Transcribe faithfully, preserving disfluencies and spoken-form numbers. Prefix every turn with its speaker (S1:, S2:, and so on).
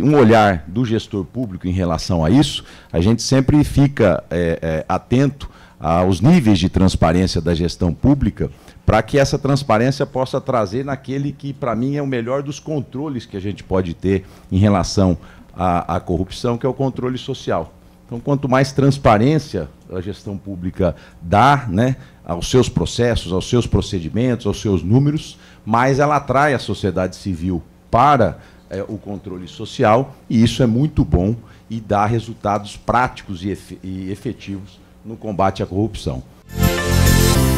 S1: um olhar do gestor público em relação a isso, a gente sempre fica é, é, atento aos níveis de transparência da gestão pública, para que essa transparência possa trazer naquele que, para mim, é o melhor dos controles que a gente pode ter em relação à, à corrupção, que é o controle social. Então, quanto mais transparência a gestão pública dá, né, aos seus processos, aos seus procedimentos, aos seus números, mais ela atrai a sociedade civil para é, o controle social, e isso é muito bom e dá resultados práticos e, efe- e efetivos no combate à corrupção.